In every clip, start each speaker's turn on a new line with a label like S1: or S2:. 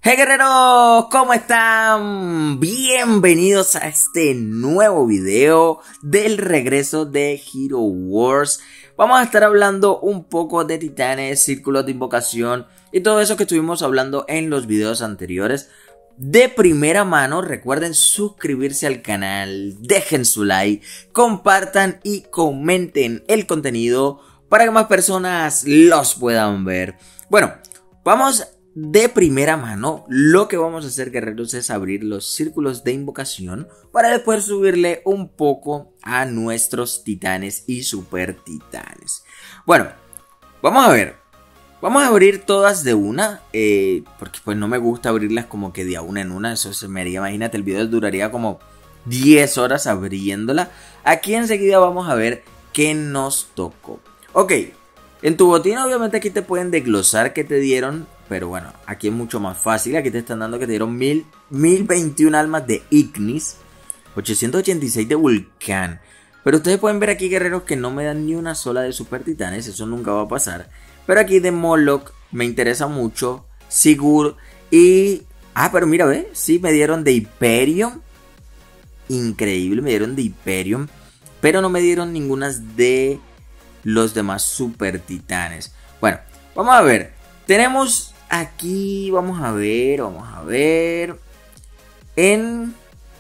S1: Hey guerreros, ¿cómo están? Bienvenidos a este nuevo video del regreso de Hero Wars. Vamos a estar hablando un poco de titanes, círculos de invocación y todo eso que estuvimos hablando en los videos anteriores. De primera mano, recuerden suscribirse al canal, dejen su like, compartan y comenten el contenido para que más personas los puedan ver. Bueno, vamos de primera mano. Lo que vamos a hacer, guerreros, es abrir los círculos de invocación para después subirle un poco a nuestros titanes y super titanes. Bueno, vamos a ver. Vamos a abrir todas de una, porque pues no me gusta abrirlas como que de a una en una. Eso se me haría, imagínate, el video duraría como 10 horas abriéndola. Aquí enseguida vamos a ver qué nos tocó. Ok, en tu botín obviamente aquí te pueden desglosar qué te dieron, pero bueno, aquí es mucho más fácil. Aquí te están dando que te dieron 1021 almas de Ignis, 886 de Vulcán. Pero ustedes pueden ver aquí, guerreros, que no me dan ni una sola de super titanes, eso nunca va a pasar. Pero aquí de Moloch me interesa mucho, Sigurd y... pero mira, ve, sí, me dieron de Hyperion. Increíble, me dieron de Hyperion, pero no me dieron ninguna de los demás super titanes. Bueno, vamos a ver. Tenemos aquí, vamos a ver. En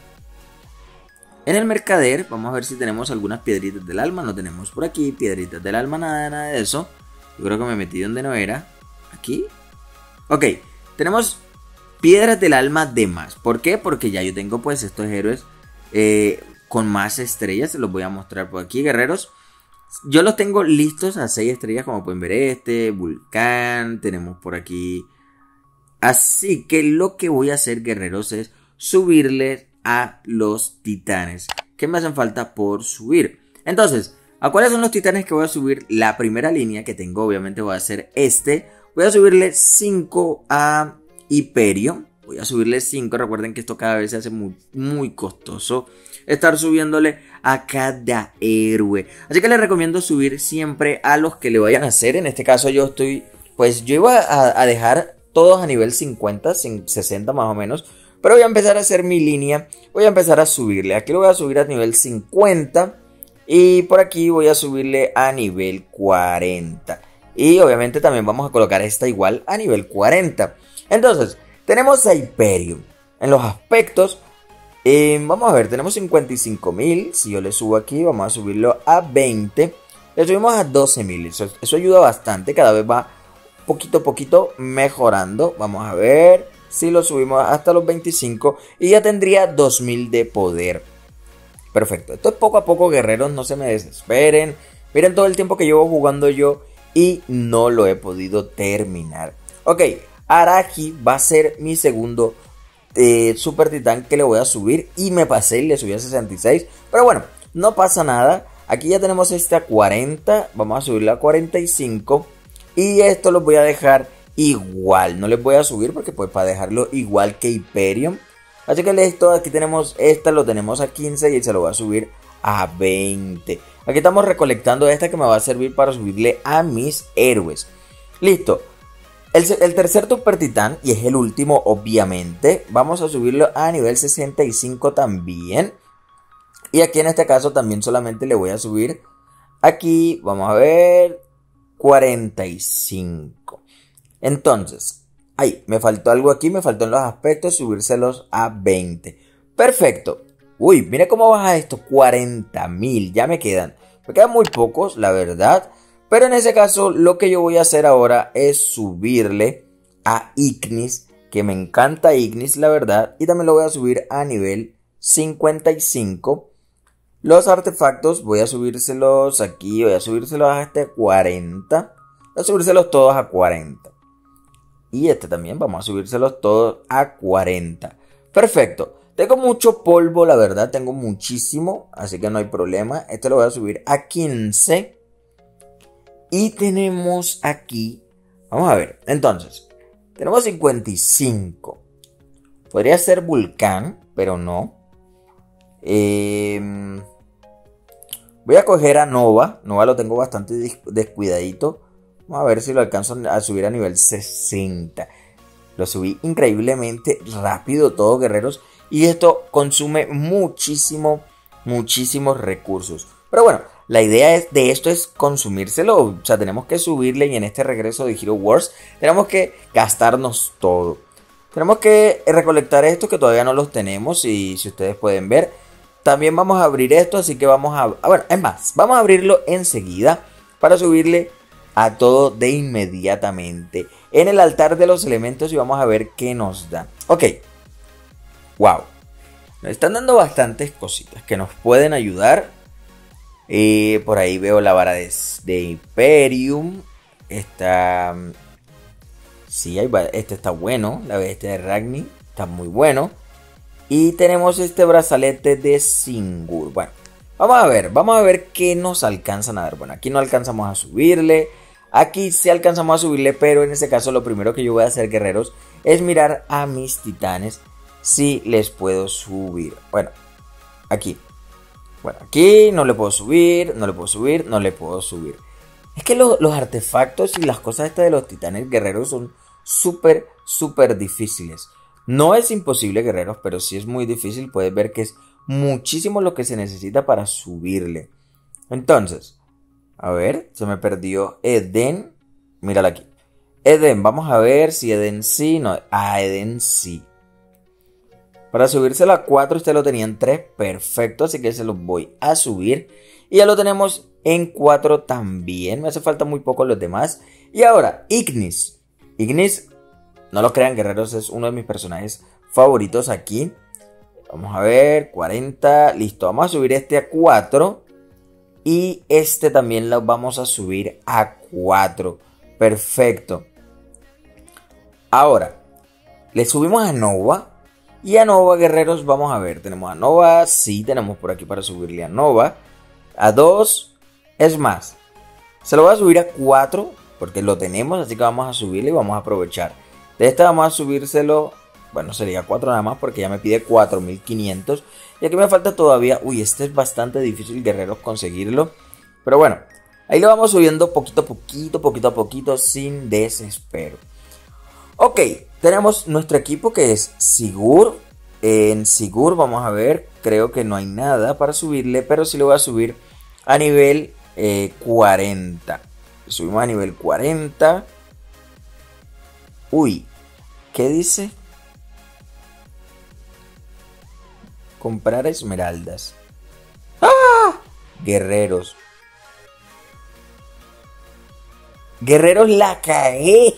S1: el mercader, vamos a ver si tenemos algunas piedritas del alma. No tenemos por aquí piedritas del alma, nada de eso. Yo creo que me metí donde no era. Aquí. Ok, tenemos piedras del alma de más. ¿Por qué? Porque ya yo tengo pues estos héroes con más estrellas. Se los voy a mostrar por aquí, guerreros. Yo los tengo listos a 6 estrellas, como pueden ver Vulcán, tenemos por aquí. Así que lo que voy a hacer, guerreros, es subirles a los titanes que me hacen falta por subir. Entonces, ¿a cuáles son los titanes que voy a subir? La primera línea que tengo, obviamente, voy a hacer voy a subirle 5 a Hyperion. Voy a subirle 5, recuerden que esto cada vez se hace muy costoso estar subiéndole a cada héroe. Así que les recomiendo subir siempre a los que le vayan a hacer. En este caso yo iba a dejar todos a nivel 50, 60 más o menos. Pero voy a empezar a hacer mi línea, voy a empezar a subirle. Aquí lo voy a subir a nivel 50 y por aquí voy a subirle a nivel 40. Y obviamente también vamos a colocar esta igual a nivel 40. Entonces, tenemos a Hyperion. En los aspectos, vamos a ver, tenemos 55.000. Si yo le subo aquí, vamos a subirlo a 20. Le subimos a 12.000. Eso ayuda bastante, cada vez va poquito a poquito mejorando. Vamos a ver si lo subimos hasta los 25 y ya tendría 2.000 de poder. Perfecto, esto es poco a poco, guerreros, no se me desesperen. Miren todo el tiempo que llevo jugando yo y no lo he podido terminar. Ok, Araji va a ser mi segundo super titán que le voy a subir. Y me pasé y le subí a 66. Pero bueno, no pasa nada. Aquí ya tenemos este a 40. Vamos a subirle a 45. Y esto lo voy a dejar igual. No les voy a subir porque pues para dejarlo igual que Hyperion. Así que listo, aquí tenemos lo tenemos a 15 y se lo voy a subir a 20. Aquí estamos recolectando esta que me va a servir para subirle a mis héroes. Listo. El tercer super titán, y es el último obviamente, vamos a subirlo a nivel 65 también. Y aquí en este caso también solamente le voy a subir, aquí vamos a ver, 45. Entonces, me faltó algo aquí, me faltó en los aspectos, subírselos a 20. Perfecto. Uy, mira cómo baja esto, 40.000, ya me quedan muy pocos, la verdad. Pero en ese caso lo que yo voy a hacer ahora es subirle a Ignis, que me encanta Ignis, la verdad. Y también lo voy a subir a nivel 55. Los artefactos voy a subírselos aquí, voy a subírselos hasta 40. Voy a subírselos todos a 40. Y también vamos a subírselos todos a 40. Perfecto. Tengo mucho polvo, la verdad, tengo muchísimo, así que no hay problema. Este lo voy a subir a 15. Y tenemos aquí, vamos a ver, entonces, tenemos 55. Podría ser Vulcán, pero no. Voy a coger a Nova. Nova lo tengo bastante descuidadito. Vamos a ver si lo alcanzo a subir a nivel 60. Lo subí increíblemente rápido todo, guerreros. Y esto consume muchísimos recursos. Pero bueno, la idea de esto es consumírselo. O sea, tenemos que subirle y en este regreso de Hero Wars tenemos que gastarnos todo. Tenemos que recolectar estos que todavía no los tenemos. Y si ustedes pueden ver, también vamos a abrir esto. Así que vamos a... Bueno, es más, vamos a abrirlo enseguida para subirle a todo de inmediatamente en el altar de los elementos y vamos a ver qué nos da. Ok, wow, nos están dando bastantes cositas que nos pueden ayudar. Por ahí veo la vara de Imperium. Esta, sí, este está bueno. La bestia de Ragni está muy bueno. Y tenemos este brazalete de Singur. Bueno, vamos a ver qué nos alcanzan a dar. Bueno, aquí no alcanzamos a subirle. Aquí sí alcanzamos a subirle, pero en este caso lo primero que yo voy a hacer, guerreros, es mirar a mis titanes si les puedo subir. Bueno, aquí. Bueno, aquí no le puedo subir, no le puedo subir, no le puedo subir. Es que los artefactos y las cosas estas de los titanes guerreros son súper difíciles. No es imposible, guerreros, pero sí es muy difícil. Puedes ver que es muchísimo lo que se necesita para subirle. Entonces... a ver, se me perdió Eden. Mírala aquí. Eden, vamos a ver si Eden sí. No, Eden sí. Para subírselo a 4, usted lo tenía en 3. Perfecto, así que se los voy a subir. Y ya lo tenemos en 4 también. Me hace falta muy poco los demás. Y ahora, Ignis. Ignis, no lo crean, guerreros, es uno de mis personajes favoritos aquí. Vamos a ver, 40. Listo, vamos a subir este a 4. Y este también lo vamos a subir a 4. Perfecto. Ahora, le subimos a Nova. Y a Nova, guerreros, vamos a ver. Tenemos a Nova. Sí, tenemos por aquí para subirle a Nova. A 2. Es más, se lo voy a subir a 4. Porque lo tenemos, así que vamos a subirle y vamos a aprovechar. De esta vamos a subírselo. Bueno, sería 4 nada más porque ya me pide 4500. Y aquí me falta todavía... uy, este es bastante difícil, guerreros, conseguirlo. Pero bueno, ahí lo vamos subiendo poquito a poquito, sin desespero. Ok, tenemos nuestro equipo que es Sigurd. En Sigurd, vamos a ver, creo que no hay nada para subirle, pero sí lo voy a subir a nivel 40. Subimos a nivel 40. Uy, ¿qué dice? Comprar esmeraldas. ¡Ah! Guerreros. Guerreros, la cagué.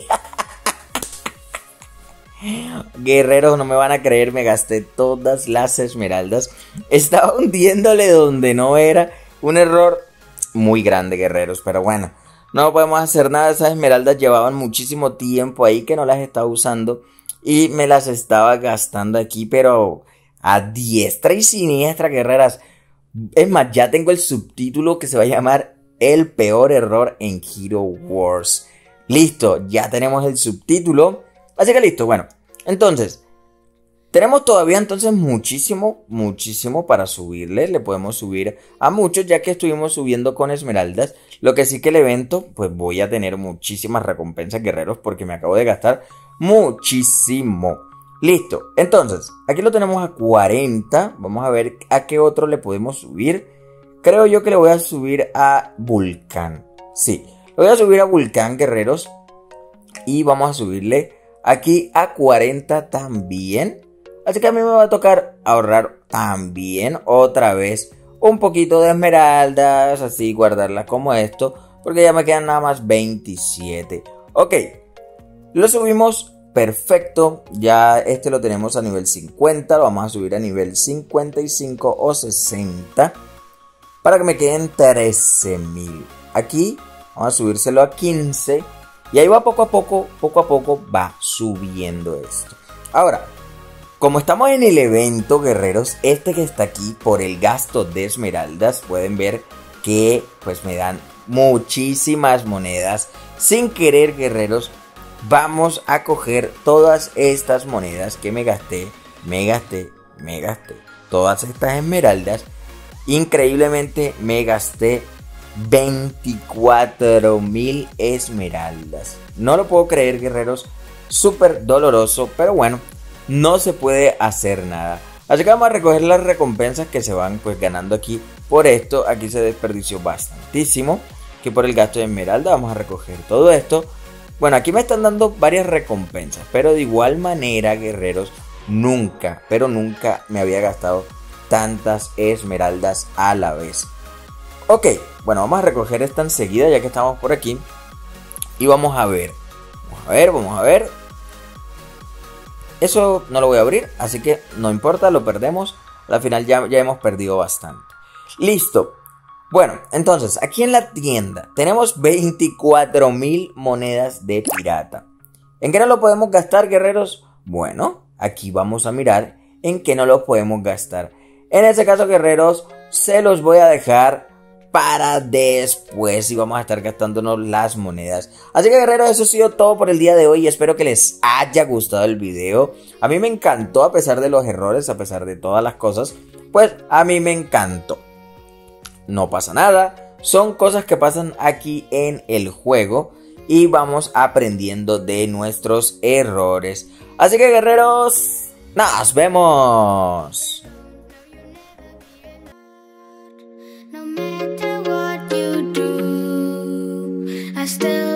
S1: Guerreros, no me van a creer, me gasté todas las esmeraldas. Estaba hundiéndole donde no era. Un error muy grande, guerreros, pero bueno, no podemos hacer nada. Esas esmeraldas llevaban muchísimo tiempo ahí que no las estaba usando y me las estaba gastando aquí, pero a diestra y siniestra, guerreras. Es más, ya tengo el subtítulo que se va a llamar El peor error en Hero Wars. Listo, ya tenemos el subtítulo. Así que listo, bueno. Entonces, tenemos todavía entonces muchísimo para subirle. Le podemos subir a muchos ya que estuvimos subiendo con esmeraldas. Lo que sí que el evento, pues voy a tener muchísimas recompensas, guerreros, porque me acabo de gastar muchísimo. Listo, entonces, aquí lo tenemos a 40. Vamos a ver a qué otro le podemos subir. Creo yo que le voy a subir a Vulcan. Sí, le voy a subir a Vulcan, guerreros. Y vamos a subirle aquí a 40 también. Así que a mí me va a tocar ahorrar también otra vez un poquito de esmeraldas. Así guardarlas como esto, porque ya me quedan nada más 27. Ok, lo subimos. Perfecto, ya este lo tenemos a nivel 50, lo vamos a subir a nivel 55 o 60 para que me queden 13.000. Aquí vamos a subírselo a 15 y ahí va poco a poco va subiendo esto. Ahora, como estamos en el evento, guerreros, este que está aquí por el gasto de esmeraldas, pueden ver que pues me dan muchísimas monedas sin querer, guerreros. Vamos a coger todas estas monedas que me gasté. Todas estas esmeraldas. Increíblemente me gasté 24.000 esmeraldas. No lo puedo creer, guerreros. súper doloroso, pero bueno, no se puede hacer nada. Así que vamos a recoger las recompensas que se van pues ganando aquí. Por esto, aquí se desperdició bastantísimo, que por el gasto de esmeralda vamos a recoger todo esto. Bueno, aquí me están dando varias recompensas, pero de igual manera, guerreros, nunca, pero nunca me había gastado tantas esmeraldas a la vez. Ok, bueno, vamos a recoger esta enseguida ya que estamos por aquí. Y vamos a ver. Vamos a ver. Eso no lo voy a abrir, así que no importa, lo perdemos. Al final ya hemos perdido bastante. Listo. Bueno, entonces, aquí en la tienda tenemos 24.000 monedas de pirata. ¿En qué no lo podemos gastar, guerreros? Bueno, aquí vamos a mirar en qué no lo podemos gastar. En este caso, guerreros, se los voy a dejar para después y vamos a estar gastándonos las monedas. Así que, guerreros, eso ha sido todo por el día de hoy. Espero que les haya gustado el video. A mí me encantó, a pesar de los errores, a pesar de todas las cosas. Pues a mí me encantó. No pasa nada, son cosas que pasan aquí en el juego y vamos aprendiendo de nuestros errores. Así que, guerreros, nos vemos. No matter what you do, I still